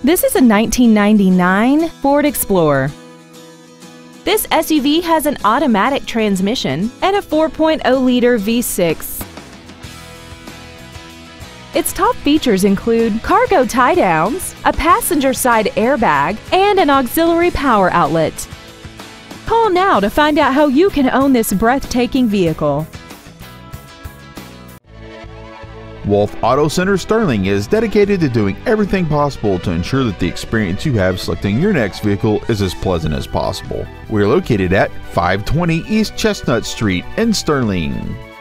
This is a 1999 Ford Explorer. This SUV has an automatic transmission and a 4.0-liter V6. Its top features include cargo tie-downs, a passenger side airbag, and an auxiliary power outlet. Call now to find out how you can own this breathtaking vehicle. Wolf Auto Center Sterling is dedicated to doing everything possible to ensure that the experience you have selecting your next vehicle is as pleasant as possible. We are located at 520 East Chestnut Street in Sterling.